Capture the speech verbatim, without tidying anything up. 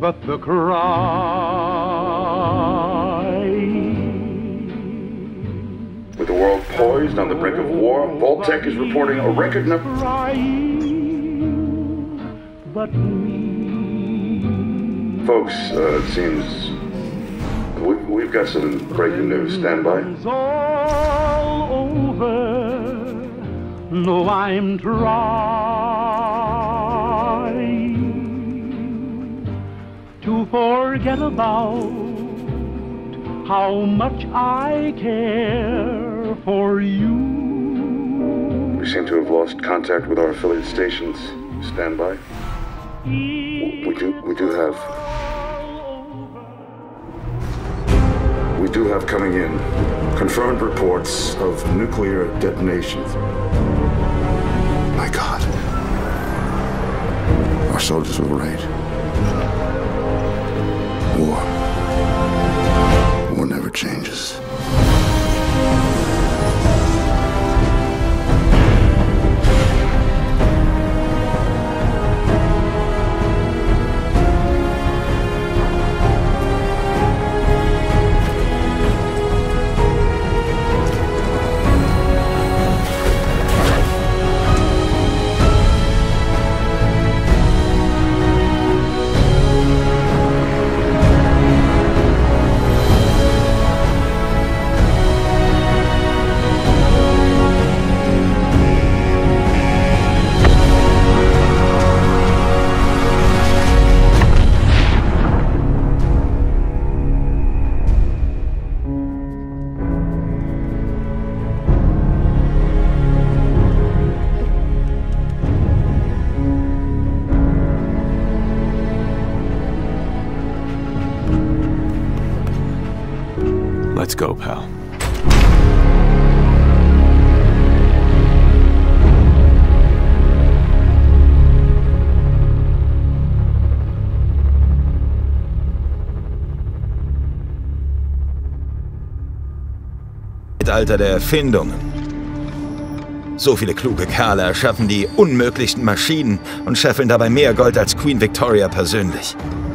but the cry. With the world poised on the brink of war, Vault-Tec is reporting a record number. But me. Folks, uh, it seems we, we've got some breaking news. Stand by. It's all over. No, I'm trying to forget about how much I care for you. We seem to have lost contact with our affiliate stations. Stand by. We do, we do have... We do have coming in confirmed reports of nuclear detonations. My God. Our soldiers were right. War. War never changes. Let's go, pal. Zeitalter der Erfindungen. So viele kluge Kerle erschaffen die unmöglichsten Maschinen und scheffeln dabei mehr Gold als Queen Victoria persönlich.